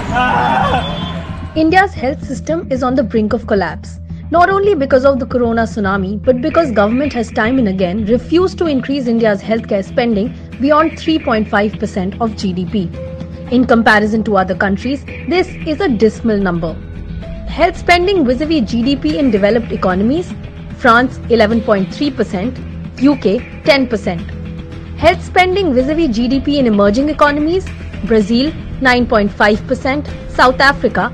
India's health system is on the brink of collapse, not only because of the corona tsunami, but because government has time and again refused to increase India's healthcare spending beyond 3.5% of GDP. In comparison to other countries, this is a dismal number. Health spending vis-a-vis GDP in developed economies: France 11.3%, UK 10%. Health spending vis-a-vis GDP in emerging economies: Brazil 9.5%, South Africa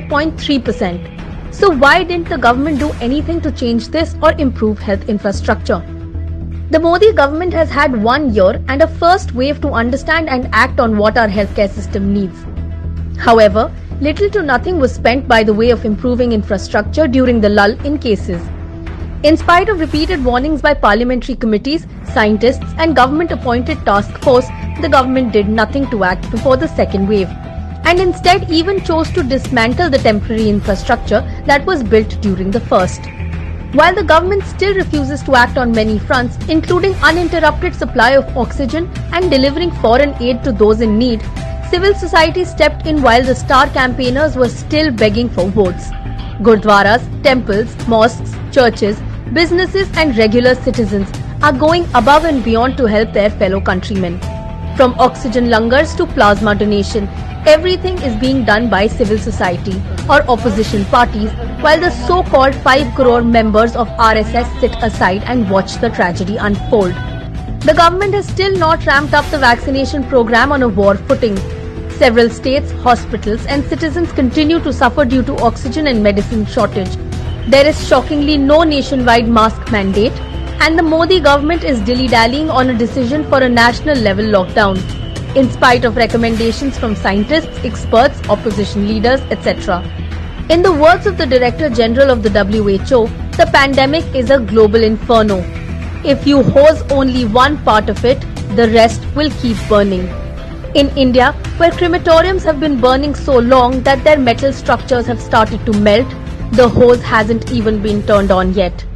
8.3%. So why didn't the government do anything to change this or improve health infrastructure? The Modi government has had 1 year and a first wave to understand and act on what our healthcare system needs. However, little to nothing was spent by the way of improving infrastructure during the lull in cases. In spite of repeated warnings by parliamentary committees, scientists and government-appointed task force, the government did nothing to act before the second wave, and instead even chose to dismantle the temporary infrastructure that was built during the first. While the government still refuses to act on many fronts, including uninterrupted supply of oxygen and delivering foreign aid to those in need, civil society stepped in while the star campaigners were still begging for votes. Gurdwaras, temples, mosques, churches, businesses and regular citizens are going above and beyond to help their fellow countrymen. From oxygen langars to plasma donation, everything is being done by civil society or opposition parties, while the so-called 5 crore members of RSS sit aside and watch the tragedy unfold. The government has still not ramped up the vaccination program on a war footing. Several states, hospitals and citizens continue to suffer due to oxygen and medicine shortage. There is shockingly no nationwide mask mandate, and the Modi government is dilly-dallying on a decision for a national level lockdown, in spite of recommendations from scientists, experts, opposition leaders, etc. In the words of the Director General of the WHO, the pandemic is a global inferno. If you hose only one part of it, the rest will keep burning. In India, where crematoriums have been burning so long that their metal structures have started to melt, the hose hasn't even been turned on yet.